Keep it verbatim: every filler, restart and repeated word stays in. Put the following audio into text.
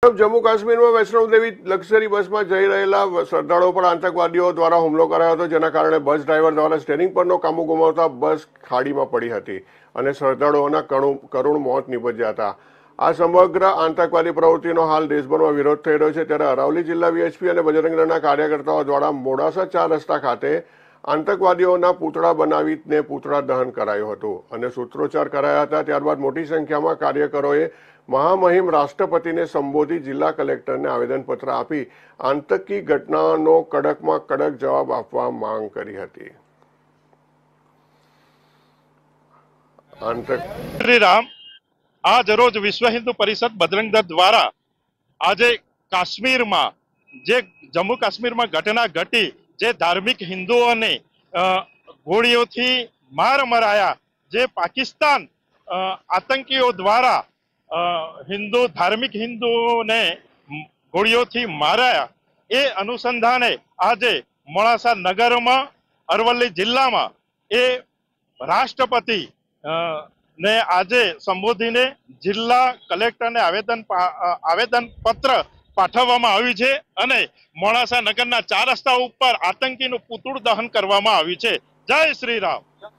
જમ્મુ કાશ્મીરમાં વૈષ્ણોદેવી લક્ઝરી બસમાં જઈ રહેલા શ્રદ્ધાળુઓ પર આતંકવાદીઓ દ્વારા હુમલો કરાયો હતો, જેના કારણે બસ ડ્રાઈવર દ્વારા સ્ટેરિંગ પરનો કાબુ ગુમાવતા બસ ખાડીમાં પડી હતી અને શ્રદ્ધાળુઓના કરુણ મોત નીપજ્યા હતા। આ સમગ્ર આતંકવાદી પ્રવૃત્તિનો હાલ દેશભરમાં વિરોધ થઈ રહ્યો છે, ત્યારે અરાવલી જિલ્લા વીએચપી અને બજરંગ દળના કાર્યકર્તાઓ દ્વારા મોડાસા ચાર રસ્તા ખાતે આતંકવાદીઓના પૂતળા બનાવીને પૂતળા દહન કરાયું હતું અને સૂત્રોચ્ચાર કરાયા હતા। ત્યારબાદ મોટી સંખ્યામાં કાર્યકરોએ મહામહિમ રાષ્ટ્રપતિને સંબોધી જિલ્લા કલેક્ટરને આવેદનપત્ર આપી આતંકી ઘટનાનો કડકમાં કડક જવાબ આપવા માંગ કરી હતી। શ્રી રામ આજ રોજ વિશ્વ હિન્દુ પરિષદ બજરંગ દળ દ્વારા આજે કાશ્મીરમાં જે જમ્મુ કાશ્મીરમાં ઘટના ઘટી, જે ધાર્મિક હિન્દુઓને ગોળીઓથી માર મરાયા, જે પાકિસ્તાન આતંકીઓ દ્વારા હિન્દુ ધાર્મિક હિન્દુઓને ગોળીઓથી મારાયા, એ અનુસંધાને આજે મોડાસા નગરમાં અરવલ્લી જિલ્લામાં એ રાષ્ટ્રપતિ ને આજે સંબોધીને જિલ્લા કલેક્ટરને આવેદન આવેદન પત્ર પાઠવવામાં આવ્યું છે અને મોડાસા નગરના ચાર રસ્તા ઉપર આતંકીનું પૂતળું દહન કરવામાં આવ્યું છે। જય શ્રી રામ।